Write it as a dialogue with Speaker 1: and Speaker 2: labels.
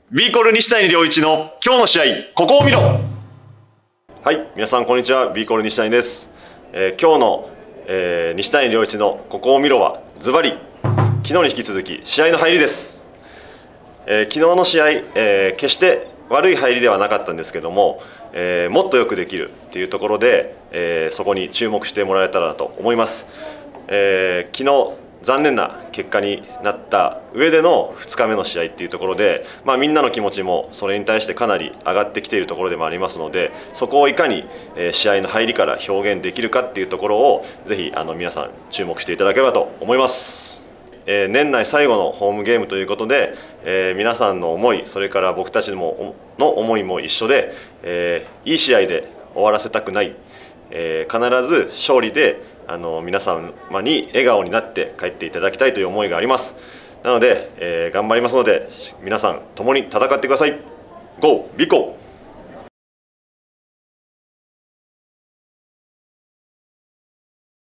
Speaker 1: ビーコル西谷良一の今日の試合、ここを見ろ。はい、皆さんこんにちは、ビーコル西谷です。今日の、西谷良一のここを見ろはズバリ昨日に引き続き試合の入りです。昨日の試合、決して悪い入りではなかったんですけども、もっとよくできるっていうところで、そこに注目してもらえたらと思います。昨日残念な結果になった上での2日目の試合っていうところで、みんなの気持ちもそれに対してかなり上がってきているところでもありますので、そこをいかに試合の入りから表現できるかっていうところをぜひ皆さん注目していただければと思います。年内最後のホームゲームということで、皆さんの思い、それから僕たちの思いも一緒で、いい試合で終わらせたくない、必ず勝利で皆様に笑顔になって帰っていただきたいという思いがあります。なので、頑張りますので皆さん共に戦ってください。ゴービコ